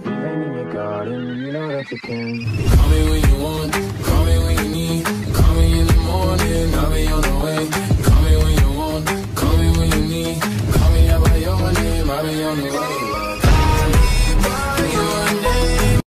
Rain in your garden, you know that you can. Call me when you want, call me when you need. Call me in the morning, I'll be on the way. Call me when you want, call me when you need. Call me out by your name, I'll be on the way.